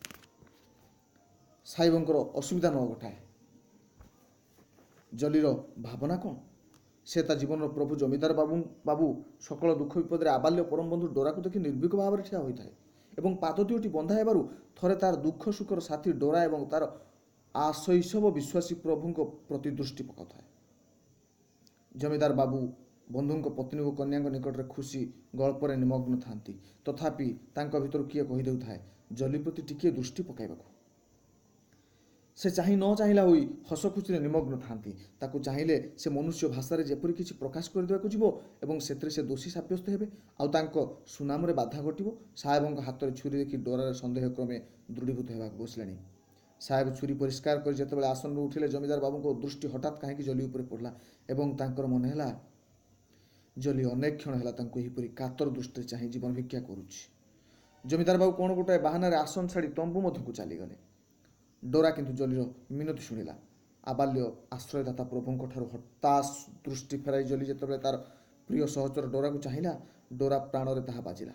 S1: ସାହେବଙ୍କର ଅସୁବିଧା ନ ଘଟାଏ। ଜଲିର ଭାବନା କ'ଣ? ସେ ତା ଜୀବନର ପ୍ରଭୁ ଜମିଦାର ବାବୁ ବାବୁ ସକଳ ଦୁଃଖ ବିପଦରେ ଆବାଲ୍ୟ ପରମ ବନ୍ଧୁ ଡୋରାକୁ ଦେଖି ନିର୍ଭୀକ ଭାବରେ ଠିଆ ହୋଇଥାଏ ଏବଂ ପାଦ ଦୁଇଟି ବନ୍ଧା ହେବାରୁ ଥରେ ତାର ଦୁଃଖ ସୁଖର ସାଥୀ ଡୋରା ଏବଂ ତାର ଆଶୈଶବ ବିଶ୍ୱାସୀ ପ୍ରଭୁଙ୍କ ପ୍ରତି ଦୃଷ୍ଟି ପକାଉଥାଏ। ଜମିଦାର ବାବୁ ବନ୍ଧୁଙ୍କ ପତ୍ନୀ ଓ କନ୍ୟାଙ୍କ ନିକଟରେ ଖୁସି ଗଳ୍ପରେ ନିମଗ୍ନ ଥାନ୍ତି, ତଥାପି ତାଙ୍କ ଭିତରୁ କିଏ କହିଦେଉଥାଏ ଜଲି ପ୍ରତି ଟିକିଏ ଦୃଷ୍ଟି ପକାଇବାକୁ। ସେ ଚାହିଁ ନ ଚାହିଁଲା ହୋଇ ହସ ଖୁସିରେ ନିମଗ୍ନ ଥାନ୍ତି। ତାକୁ ଚାହିଁଲେ ସେ ମନୁଷ୍ୟ ଭାଷାରେ ଯେପରି କିଛି ପ୍ରକାଶ କରିଦେବାକୁ ଯିବ ଏବଂ ସେଥିରେ ସେ ଦୋଷୀ ସାବ୍ୟସ୍ତ ହେବେ, ଆଉ ତାଙ୍କ ସୁନାମରେ ବାଧା ଘଟିବ। ସାହେବଙ୍କ ହାତରେ ଛୁରୀ ଦେଖି ଡୋରାର ସନ୍ଦେହ କ୍ରମେ ଦୃଢ଼ୀଭୂତ ହେବାକୁ ବସିଲାଣି। ସାହେବ ଛୁରୀ ପରିଷ୍କାର କରି ଯେତେବେଳେ ଆସନରୁ ଉଠିଲେ ଜମିଦାର ବାବୁଙ୍କ ଦୃଷ୍ଟି ହଠାତ୍ କାହିଁକି ଜଲି ଉପରେ ପଡ଼ିଲା ଏବଂ ତାଙ୍କର ମନେ ହେଲା ଜଲି ଅନେକ କ୍ଷଣ ହେଲା ତାଙ୍କୁ ଏହିପରି କାତର ଦୃଷ୍ଟିରେ ଚାହିଁ ଜୀବନ ଭିକ୍ଷା କରୁଛି। ଜମିଦାର ବାବୁ କ'ଣ ଗୋଟାଏ ବାହାନାରେ ଆସନ ଛାଡ଼ି ତମ୍ବୁ ମଧ୍ୟକୁ ଚାଲିଗଲେ। ଡୋରା କିନ୍ତୁ ଜଲିର ମିନତି ଶୁଣିଲା। ଆବାଲ୍ୟ ଆଶ୍ରୟଦାତା ପ୍ରଭୁଙ୍କ ଠାରୁ ହତାଶ ଦୃଷ୍ଟି ଫେରାଇ ଜଲି ଯେତେବେଳେ ତାର ପ୍ରିୟ ସହଚର ଡୋରାକୁ ଚାହିଁଲା, ଡୋରା ପ୍ରାଣରେ ତାହା ବାଜିଲା।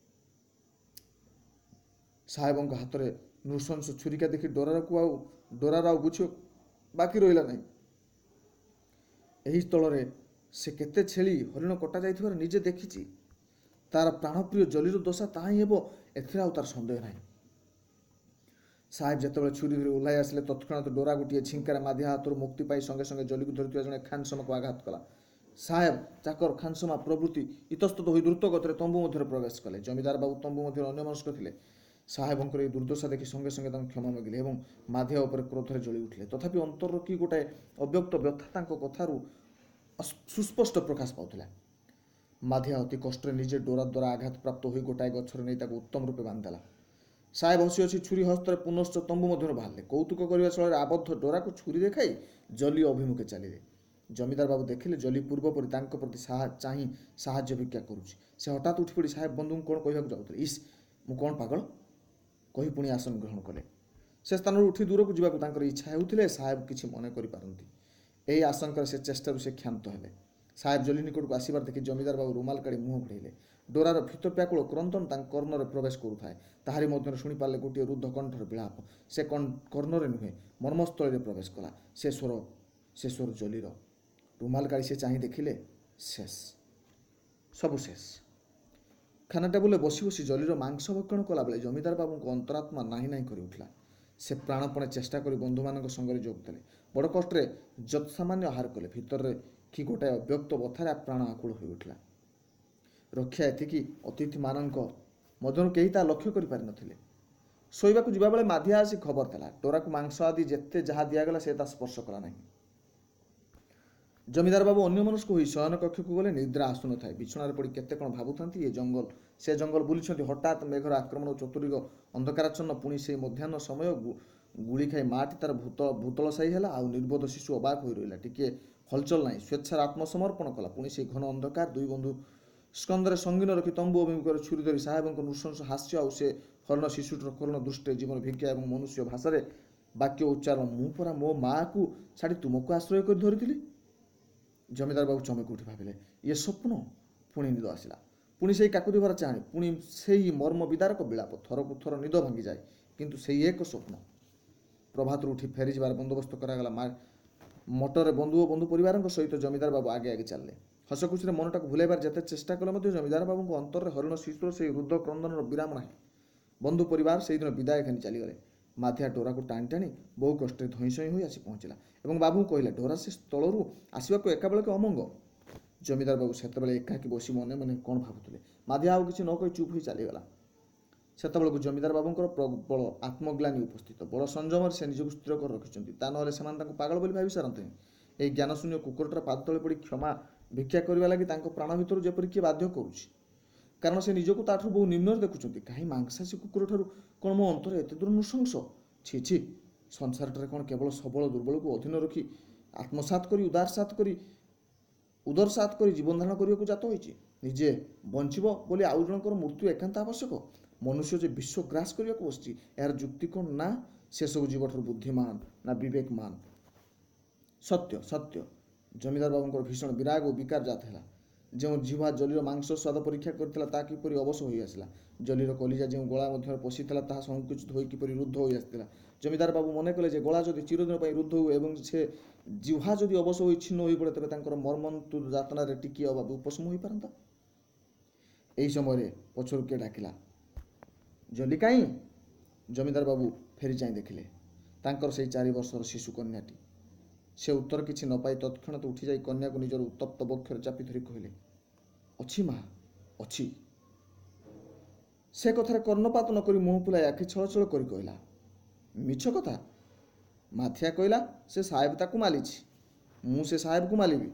S1: ସାହେବଙ୍କ ହାତରେ ନୃଶଂସ ଛୁରିକା ଦେଖି ଡୋରାକୁ ଆଉ ଡୋରାର ଆଉ ବୁଝିବ ବାକି ରହିଲା ନାହିଁ। ଏହି ସ୍ଥଳରେ ସେ କେତେ ଛେଳି ହରିଣ କଟା ଯାଇଥିବାର ନିଜେ ଦେଖିଛି। ତାର ପ୍ରାଣପ୍ରିୟ ଜଲିର ଦଶା ତାହା ହିଁ ହେବ, ଏଥିରେ ଆଉ ତାର ସନ୍ଦେହ ନାହିଁ। ସାହେବ ଯେତେବେଳେ ଛୁରୀ ଧରି ଓହ୍ଲାଇ ଆସିଲେ ତତ୍କ୍ଷଣାତ ଡୋରା ଗୋଟିଏ ଛିଙ୍କାରେ ମାଧିଆ ହାତରୁ ମୁକ୍ତି ପାଇ ସଙ୍ଗେ ସଙ୍ଗେ ଜଲିକୁ ଧରିଥିବା ଜଣେ ଖାନସମାକୁ ଆଘାତ କଲା। ସାହେବ ଚାକର ଖାନସମା ପ୍ରଭୃତି ଇତସ୍ତତ ହୋଇ ଦ୍ରୁତ ଗତିରେ ତମ୍ବୁ ମଧ୍ୟରେ ପ୍ରବେଶ କଲେ। ଜମିଦାର ବାବୁ ତମ୍ବୁ ମଧ୍ୟରେ ଅନ୍ୟମନସ୍କ ଥିଲେ। ସାହେବଙ୍କର ଏହି ଦୁର୍ଦ୍ଦଶା ଦେଖି ସଙ୍ଗେ ସଙ୍ଗେ ତାଙ୍କୁ କ୍ଷମା ମାଗିଲେ ଏବଂ ମାଧିଆ ଉପରେ କ୍ରୋଧରେ ଜଳି ଉଠିଲେ। ତଥାପି ଅନ୍ତରର କି ଗୋଟାଏ ଅବ୍ୟକ୍ତ ବ୍ୟଥା ତାଙ୍କ କଥାରୁ ସୁସ୍ପଷ୍ଟ ପ୍ରକାଶ ପାଉଥିଲା। ମାଧିଆ ଅତି କଷ୍ଟରେ ନିଜେ ଡୋରା ଦ୍ୱାରା ଆଘାତପ୍ରାପ୍ତ ହୋଇ ଗୋଟାଏ ଗଛରେ ନେଇ ତାକୁ ଉତ୍ତମ ରୂପେ ବାନ୍ଧିଦେଲା। ସାହେବ ହସି ହସି ଛୁରୀ ହସ୍ତରେ ପୁନଶ୍ଚ ତମ୍ବୁ ମଧ୍ୟରୁ ବାହାରିଲେ। କୌତୁକ କରିବା ଛଳରେ ଆବଦ୍ଧ ଡୋରାକୁ ଛୁରୀ ଦେଖାଇ ଜଲି ଅଭିମୁଖେ ଚାଲିଲେ। ଜମିଦାର ବାବୁ ଦେଖିଲେ ଜଲି ପୂର୍ବପରି ତାଙ୍କ ପ୍ରତି ଚାହିଁ ସାହାଯ୍ୟ ଭିକ୍ଷା କରୁଛି। ସେ ହଠାତ୍ ଉଠିପଡ଼ି ସାହେବ ବନ୍ଧୁଙ୍କୁ କ'ଣ କହିବାକୁ ଯାଉଥିଲେ। ଇସ୍, ମୁଁ କ'ଣ ପାଗଳ କହି ପୁଣି ଆସନ ଗ୍ରହଣ କଲେ। ସେ ସ୍ଥାନରୁ ଉଠି ଦୂରକୁ ଯିବାକୁ ତାଙ୍କର ଇଚ୍ଛା ହେଉଥିଲେ ସାହେବ କିଛି ମନେ କରିପାରନ୍ତି। ଏହି ଆଶଙ୍କାରେ ସେ ଚେଷ୍ଟାରୁ ସେ କ୍ଷାନ୍ତ ହେଲେ। ସାହେବ ଜଲି ନିକଟକୁ ଆସିବାର ଦେଖି ଜମିଦାର ବାବୁ ରୁମାଲ କାଢ଼ି ମୁହଁ ଘୋଡ଼େଇଲେ। ଡୋରାର ଫିତବ୍ୟାକୁଳ କ୍ରନ୍ଦନ ତାଙ୍କ କର୍ଣ୍ଣରେ ପ୍ରବେଶ କରୁଥାଏ। ତାହାରି ମଧ୍ୟରେ ଶୁଣିପାରିଲେ ଗୋଟିଏ ରୁଦ୍ଧ କଣ୍ଠର ବିଳାପ। ସେ କର୍ଣ୍ଣରେ ନୁହେଁ ମର୍ମସ୍ଥଳୀରେ ପ୍ରବେଶ କଲା। ସେ ସ୍ୱର ସେ ସ୍ୱର ଜଲିର। ରୁମାଲ କାଢ଼ି ସେ ଚାହିଁ ଦେଖିଲେ, ଶେଷ, ସବୁ ଶେଷ। ଖାନା ଟେବୁଲରେ ବସି ବସି ଜଲିର ମାଂସ ଭକ୍ଷଣ କଲାବେଳେ ଜମିଦାର ବାବୁଙ୍କ ଅନ୍ତରାତ୍ମା ନାହିଁ ନାହିଁ କରି ଉଠିଲା। ସେ ପ୍ରାଣପଣେ ଚେଷ୍ଟା କରି ବନ୍ଧୁମାନଙ୍କ ସଙ୍ଗରେ ଯୋଗ ଦେଲେ। ବଡ଼ କଷ୍ଟରେ ଯତ୍ସାମାନ୍ୟ ଆହାର କଲେ। ଭିତରେ କି ଗୋଟାଏ ଅବ୍ୟକ୍ତ ବଥାରେ ପ୍ରାଣ ଆକୁଳ ହୋଇ ଉଠିଲା। ରକ୍ଷା ଏତିକି ଅତିଥିମାନଙ୍କ ମଧ୍ୟରୁ କେହି ତାହା ଲକ୍ଷ୍ୟ କରିପାରିନଥିଲେ। ଶୋଇବାକୁ ଯିବାବେଳେ ମାଧିଆ ଆସି ଖବର ଦେଲା, ଡୋରାକୁ ମାଂସ ଆଦି ଯେତେ ଯାହା ଦିଆଗଲା ସେ ତା ସ୍ପର୍ଶ କଲା ନାହିଁ। ଜମିଦାର ବାବୁ ଅନ୍ୟମନସ୍କ ହୋଇ ଶୟନ କକ୍ଷକୁ ଗଲେ। ନିଦ୍ରା ଆସୁନଥାଏ। ବିଛଣାରେ ପଡ଼ି କେତେ କ'ଣ ଭାବୁଥାନ୍ତି। ଏ ଜଙ୍ଗଲ ସେ ଜଙ୍ଗଲ ବୁଲିଛନ୍ତି। ହଠାତ୍ ମେଘର ଆକ୍ରମଣ ଚତୁରିଗ ଅନ୍ଧକାରାଚ୍ଛନ୍ନ। ପୁଣି ସେଇ ମଧ୍ୟାହ୍ନ ସମୟ। ଗୁଳି ଖାଇ ମାଟି ତାର ଭୂତ ଭୂତଳଶାୟୀ ହେଲା। ଆଉ ନିର୍ବୋଧ ଶିଶୁ ଅବାକ୍ ହୋଇ ରହିଲା। ଟିକିଏ ହଲଚଲ ନାହିଁ। ସ୍ୱେଚ୍ଛାରେ ଆତ୍ମସମର୍ପଣ କଲା। ପୁଣି ସେଇ ଘନ ଅନ୍ଧକାର। ଦୁଇ ବନ୍ଧୁ ସ୍କନ୍ଧରେ ସଙ୍ଗୀନ ରଖି ତମ୍ବୁ ଅଭିମୁଖରେ ଛୁରୀ ଧରି ସାହେବଙ୍କ ନୃଶଂସ ହାସ୍ୟ ଆଉ ସେ ହରଣ ଶିଶୁଟିର କରୁଣ ଦୃଷ୍ଟିରେ ଜୀବନ ଭିକ୍ଷା ଏବଂ ମନୁଷ୍ୟ ଭାଷାରେ ବାକ୍ୟ ଉଚ୍ଚାରଣ। ମୁଁ ପରା ମୋ ମାଆକୁ ଛାଡ଼ି ତୁମକୁ ଆଶ୍ରୟ କରି ଧରିଥିଲି। ଜମିଦାର ବାବୁ ଚମକି ଉଠି ଭାବିଲେ, ଇଏ ସ୍ୱପ୍ନ। ପୁଣି ନିଦ ଆସିଲା। ପୁଣି ସେଇ କାକୁତି ଭରା ଚାହାଣୀ। ପୁଣି ସେଇ ମର୍ମ ବିଦାରକ ବିଳାପ। ଥରକୁ ଥର ନିଦ ଭାଙ୍ଗିଯାଏ। କିନ୍ତୁ ସେଇ ଏକ ସ୍ୱପ୍ନ। ପ୍ରଭାତରୁ ଉଠି ଫେରିଯିବାର ବନ୍ଦୋବସ୍ତ କରାଗଲା। ମଟରରେ ବନ୍ଧୁ ଓ ବନ୍ଧୁ ପରିବାରଙ୍କ ସହିତ ଜମିଦାର ବାବୁ ଆଗେ ଆଗେ ଚାଲିଲେ। ହସଖୁସିରେ ମନଟାକୁ ଭୁଲାଇବାର ଯେତେ ଚେଷ୍ଟା କଲେ ମଧ୍ୟ ଜମିଦାର ବାବୁଙ୍କ ଅନ୍ତରରେ ହରିଣ ଶିଶୁର ସେହି ରୁଦ୍ଧ କ୍ରନ୍ଦନର ବିରାମ ନାହିଁ। ବନ୍ଧୁ ପରିବାର ସେହିଦିନ ବିଦାୟ ଘେନି ଚାଲିଗଲେ। ମାଧିଆ ଡୋରାକୁ ଟାଣି ଟାଣି ବହୁ କଷ୍ଟରେ ଧଇଁ ସଇଁ ହୋଇ ଆସି ପହଞ୍ଚିଲା ଏବଂ ବାବୁଙ୍କୁ କହିଲା, ଡୋରା ସେ ସ୍ଥଳରୁ ଆସିବାକୁ ଏକାବେଳକେ ଅମଙ୍ଗ। ଜମିଦାର ବାବୁ ସେତେବେଳେ ଏକାକି ବସି ମନେ ମନେ କ'ଣ ଭାବୁଥିଲେ। ମାଧିଆ ଆଉ କିଛି ନ କହି ଚୁପ୍ ହୋଇ ଚାଲିଗଲା। ସେତେବେଳକୁ ଜମିଦାର ବାବୁଙ୍କର ପ୍ରବଳ ଆତ୍ମଗ୍ଲାନି ଉପସ୍ଥିତ। ବଡ଼ ସଂଯମରେ ସେ ନିଜକୁ ସ୍ଥିର କରି ରଖିଛନ୍ତି। ତା ନହେଲେ ସେମାନେ ତାଙ୍କୁ ପାଗଳ ବୋଲି ଭାବି ସାରନ୍ତେଣି। ଏହି ଜ୍ଞାନଶୂନ୍ୟ କୁକୁରଟାର ପାଦ ତଳେ ପଡ଼ି କ୍ଷମା ଭିକ୍ଷା କରିବା ଲାଗି ତାଙ୍କ ପ୍ରାଣ ଭିତରୁ ଯେପରି କିଏ ବାଧ୍ୟ କରୁଛି। କାରଣ ସେ ନିଜକୁ ତାଠାରୁ ବହୁ ନିମ୍ନରେ ଦେଖୁଛନ୍ତି। କାହିଁ ମାଂସାଶୀ କୁକୁରଠାରୁ କ'ଣ ମୋ ଅନ୍ତର ଏତେ ଦୂର ନୃଶଂସ? ଛି ଛି, ସଂସାରଟାରେ କ'ଣ କେବଳ ସବଳ ଦୁର୍ବଳକୁ ଅଧୀନ ରଖି ଆତ୍ମସାତ କରି ଉଦାରସାତ କରି ଉଦରସାତ କରି ଜୀବନ ଧାରଣ କରିବାକୁ ଜାତ ହୋଇଛି? ନିଜେ ବଞ୍ଚିବ ବୋଲି ଆଉ ଜଣଙ୍କର ମୃତ୍ୟୁ ଏକାନ୍ତ ଆବଶ୍ୟକ? ମନୁଷ୍ୟ ଯେ ବିଶ୍ୱ ଗ୍ରାସ କରିବାକୁ ବସିଛି, ଏହାର ଯୁକ୍ତି କ'ଣ? ନା ସେସବୁ ଜୀବଠାରୁ ବୁଦ୍ଧିମାନ ନା ବିବେକମାନ? ସତ୍ୟ ସତ୍ୟ। ଜମିଦାର ବାବୁଙ୍କର ଭୀଷଣ ବିରାଗ ଓ ବିକାର ଜାତ ହେଲା। ଯେଉଁ ଜିହ୍ୱା ଜଲିର ମାଂସ ସ୍ୱାଦ ପରୀକ୍ଷା କରିଥିଲା ତାହା କିପରି ଅବଶ ହୋଇ ଆସିଲା। ଜଲିର କଲିଜା ଯେଉଁ ଗଳା ମଧ୍ୟରେ ପଶିଥିଲା ତାହା ସଂକୁଚିତ ହୋଇ କିପରି ରୁଦ୍ଧ ହୋଇ ଆସିଥିଲା। ଜମିଦାର ବାବୁ ମନେ କଲେ ଯେ ଗଳା ଯଦି ଚିରଦିନ ପାଇଁ ରୁଦ୍ଧ ହୁଏ ଏବଂ ସେ ଜିହ୍ୱା ଯଦି ଅବଶ ହୋଇ ଛିନ୍ନ ହୋଇପଡ଼େ ତେବେ ତାଙ୍କର ମର୍ମନ୍ତୁଦ ଯାତନାରେ ଟିକିଏ ଅବା ଉପଶମ ହୋଇପାରନ୍ତା। ଏହି ସମୟରେ ପଛରୁ କିଏ ଡାକିଲା, ଜଲି କାହିଁ? ଜମିଦାର ବାବୁ ଫେରି ଚାହିଁ ଦେଖିଲେ ତାଙ୍କର ସେଇ ଚାରି ବର୍ଷର ଶିଶୁ କନ୍ୟାଟି। ସେ ଉତ୍ତର କିଛି ନ ପାଇ ତତ୍କ୍ଷଣାତ୍ ଉଠିଯାଇ କନ୍ୟାକୁ ନିଜର ଉତ୍ତପ୍ତ ବକ୍ଷରେ ଚାପି ଧରି କହିଲେ, ଅଛି ମା, ଅଛି। ସେ କଥାରେ କର୍ଣ୍ଣପାତ ନ କରି ମୁହଁ ଫୁଲାଇ ଆଖି ଛଳଛଳ କରି କହିଲା, ମିଛ କଥା? ମାଥିଆ କହିଲା ସେ ସାହେବ ତାକୁ ମାଲିଛି, ମୁଁ ସେ ସାହେବକୁ ମାଲିବି?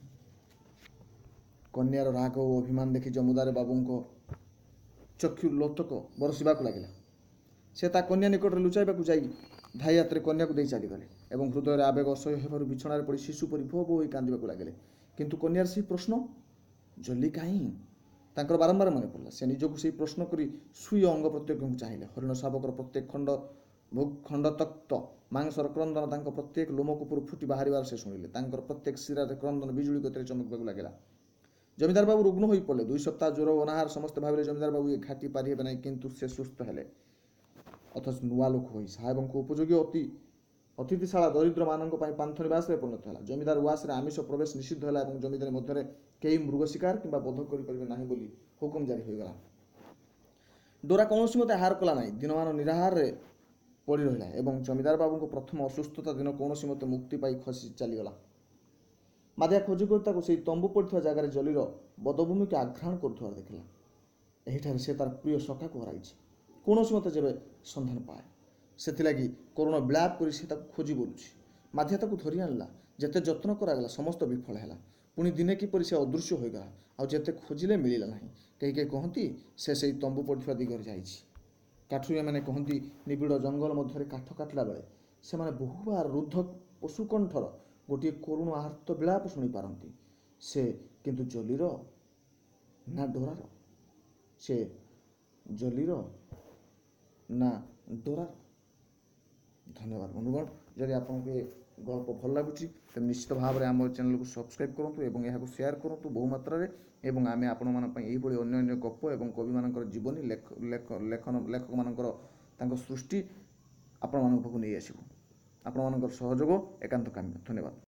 S1: କନ୍ୟାର ରାଗ ଓ ଅଭିମାନ ଦେଖି ଜମିଦାର ବାବୁଙ୍କ ଚକ୍ଷୁ ଲୋତକ ବରସିବାକୁ ଲାଗିଲା। ସେ ତା କନ୍ୟା ନିକଟରେ ଲୁଚାଇବାକୁ ଯାଇ ଧାଇ ହାତରେ କନ୍ୟାକୁ ଦେଇ ଚାଲିଗଲେ ଏବଂ ହୃଦୟରେ ଆବେଗ ଅସହ୍ୟ ହେବାରୁ ବିଛଣାରେ ପଡ଼ି ଶିଶୁ ପରି ଭୋ ଭୋ ହୋଇ କାନ୍ଦିବାକୁ ଲାଗିଲେ। କିନ୍ତୁ କନ୍ୟାର ସେହି ପ୍ରଶ୍ନ, ଜଲି କାହିଁ? ତାଙ୍କର ବାରମ୍ବାର ମନେ ପଡ଼ିଲା। ସେ ନିଜକୁ ସେହି ପ୍ରଶ୍ନ କରି ସୁଇ ଅଙ୍ଗ ପ୍ରତ୍ୟଙ୍ଗକୁ ଚାହିଁଲେ। ହରିଣ ଶାବକର ପ୍ରତ୍ୟେକ ଖଣ୍ଡ ଖଣ୍ଡତକ୍ତ ମାଂସର କ୍ରନ୍ଦନ ତାଙ୍କ ପ୍ରତ୍ୟେକ ଲୋମକୂପରୁ ଫୁଟି ବାହାରିବାର ସେ ଶୁଣିଲେ। ତାଙ୍କର ପ୍ରତ୍ୟେକ ଶିରାରେ କ୍ରନ୍ଦନ ବିଜୁଳି ଗତିରେ ଚମକିବାକୁ ଲାଗିଲା। ଜମିଦାର ବାବୁ ରୁଗ୍ଣ ହୋଇ ପଡ଼ିଲେ। ଦୁଇ ସପ୍ତାହ ଜ୍ୱର ଓ ଅନାହାର। ସମସ୍ତେ ଭାବିଲେ ଜମିଦାର ବାବୁ ଏ ଘାଟି ପାରି ହେବେ ନାହିଁ, କିନ୍ତୁ ସେ ସୁସ୍ଥ ହେଲେ। ଅଥଚ ନୂଆ ଲୋକ ହୋଇ ସାହେବଙ୍କ ଉପଯୋଗୀ ଅତି ଅତିଥିଶାଳା ଦରିଦ୍ରମାନଙ୍କ ପାଇଁ ପାନ୍ଥ ନିବାସରେ ପରିଣତ ହେଲା। ଜମିଦାର ଉଆସରେ ଆମିଷ ପ୍ରବେଶ ନିଷିଦ୍ଧ ହେଲା ଏବଂ ଜମିଦାରୀ ମଧ୍ୟରେ କେହି ମୃଗ ଶିକାର କିମ୍ବା ବଧ କରିପାରିବେ ନାହିଁ ବୋଲି ହୁକୁମ ଜାରି ହୋଇଗଲା। ଡୋରା କୌଣସି ମତେ ଆହାର କଲା ନାହିଁ। ଦିନମାନ ନିରାହାରରେ ପଡ଼ି ରହିଲା ଏବଂ ଜମିଦାର ବାବୁଙ୍କ ପ୍ରଥମ ଅସୁସ୍ଥତା ଦିନ କୌଣସି ମତେ ମୁକ୍ତି ପାଇ ଖସି ଚାଲିଗଲା। ମାଧିଆ ଖୋଜି କରି ତାକୁ ସେହି ତମ୍ବୁ ପଡ଼ିଥିବା ଜାଗାରେ ଜଲିର ବଧଭୂମିକୁ ଆଘ୍ରାଣ କରୁଥିବାର ଦେଖିଲା। ଏହିଠାରେ ସେ ତାର ପ୍ରିୟ ସଖାକୁ ହରାଇଛି। କୌଣସି ମତେ ଯେବେ ସନ୍ଧାନ ପାଏ, ସେଥିଲାଗି କରୁଣ ବିଳାପ କରି ସେ ତାକୁ ଖୋଜି ବୁଲୁଛି। ମାଧିଆ ତାକୁ ଧରି ଆଣିଲା। ଯେତେ ଯତ୍ନ କରାଗଲା ସମସ୍ତ ବିଫଳ ହେଲା। ପୁଣି ଦିନେ କିପରି ସେ ଅଦୃଶ୍ୟ ହୋଇଗଲା। ଆଉ ଯେତେ ଖୋଜିଲେ ମିଳିଲା ନାହିଁ। କେହି କେହି କହନ୍ତି ସେ ସେହି ତମ୍ବୁ ପଡ଼ିଥିବା ଦିଗରେ ଯାଇଛି। କାଠୁରିଆମାନେ କହନ୍ତି ନିବିଡ଼ ଜଙ୍ଗଲ ମଧ୍ୟରେ କାଠ କାଟିଲା ବେଳେ ସେମାନେ ବହୁବାର ରୁଦ୍ଧ ପଶୁକଣ୍ଠର ଗୋଟିଏ କରୁଣ ଆର୍ତ୍ତ ବିଳାପ ଶୁଣିପାରନ୍ତି। ସେ କିନ୍ତୁ ଜଲିର ନା ଡୋରାର? ସେ ଜଲିର ନା ଡୋରାର? ଧନ୍ୟବାଦ ବନ୍ଧୁଗଣ। ଯଦି ଆପଣଙ୍କୁ ଏ ଗଳ୍ପ ଭଲ ଲାଗୁଛି ତେବେ ନିଶ୍ଚିତ ଭାବରେ ଆମ ଚ୍ୟାନେଲକୁ ସବସ୍କ୍ରାଇବ୍ କରନ୍ତୁ ଏବଂ ଏହାକୁ ସେୟାର କରନ୍ତୁ ବହୁ ମାତ୍ରାରେ। ଏବଂ ଆମେ ଆପଣମାନଙ୍କ ପାଇଁ ଏହିଭଳି ଅନ୍ୟ ଅନ୍ୟ ଗପ ଏବଂ କବିମାନଙ୍କର ଜୀବନୀ ଲେଖ ଲେଖନ ଲେଖକମାନଙ୍କର ତାଙ୍କ ସୃଷ୍ଟି ଆପଣମାନଙ୍କ ପାଖକୁ ନେଇ ଆସିବୁ। ଆପଣମାନଙ୍କର ସହଯୋଗ ଏକାନ୍ତ କାମ୍ୟ। ଧନ୍ୟବାଦ।